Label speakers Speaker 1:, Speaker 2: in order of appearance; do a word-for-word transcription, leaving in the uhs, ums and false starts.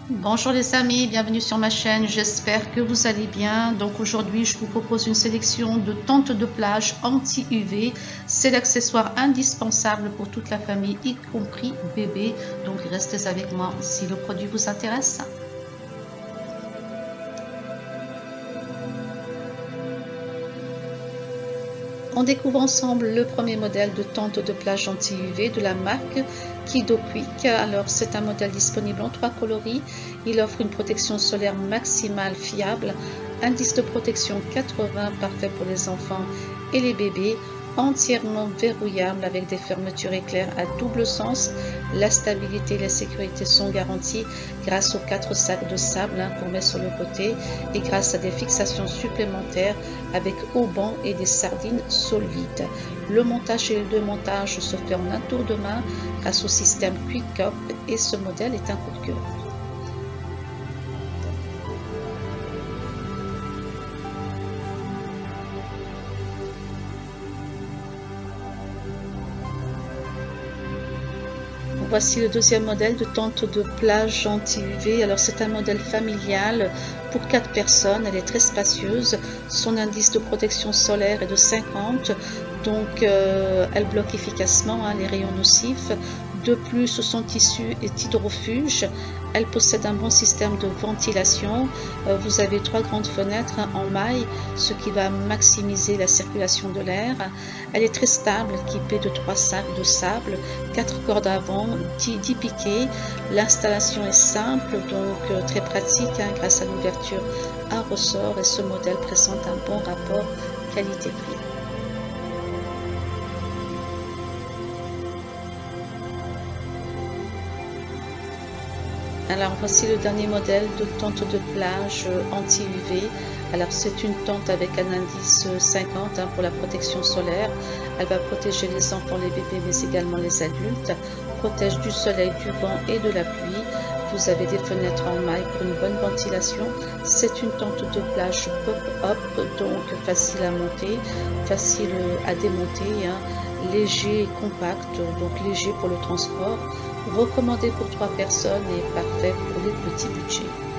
Speaker 1: Bonjour les amis, bienvenue sur ma chaîne, j'espère que vous allez bien. Donc aujourd'hui je vous propose une sélection de tentes de plage anti-U V. C'est l'accessoire indispensable pour toute la famille, y compris bébé. Donc restez avec moi si le produit vous intéresse. On découvre ensemble le premier modèle de tente de plage anti-U V de la marque Kido Quick. Alors c'est un modèle disponible en trois coloris. Il offre une protection solaire maximale fiable, indice de protection quatre-vingts parfait pour les enfants et les bébés, entièrement verrouillable avec des fermetures éclairs à double sens. La stabilité et la sécurité sont garanties grâce aux quatre sacs de sable hein, qu'on met sur le côté et grâce à des fixations supplémentaires avec haubans et des sardines solides. Le montage et le démontage se fait en un tour de main grâce au système Quick Up et ce modèle est un coup de cœur. Voici le deuxième modèle de tente de plage anti-U V. Alors c'est un modèle familial pour quatre personnes. Elle est très spacieuse. Son indice de protection solaire est de cinquante. Donc euh, elle bloque efficacement hein, les rayons nocifs. De plus, son tissu est hydrofuge. Elle possède un bon système de ventilation. Euh, vous avez trois grandes fenêtres hein, en maille, ce qui va maximiser la circulation de l'air. Elle est très stable, équipée de trois sacs de sable, quatre cordes avant, dix piquets. L'installation est simple, donc euh, très pratique hein, grâce à l'ouverture à ressort et ce modèle présente un bon rapport qualité-prix. Alors voici le dernier modèle de tente de plage anti-U V. Alors c'est une tente avec un indice cinquante hein, pour la protection solaire. Elle va protéger les enfants, les bébés mais également les adultes. Protège du soleil, du vent et de la pluie. Vous avez des fenêtres en maille pour une bonne ventilation. C'est une tente de plage pop-up, donc facile à monter, facile à démonter, hein, léger et compact, donc léger pour le transport. Recommandé pour trois personnes et parfait pour les petits budgets.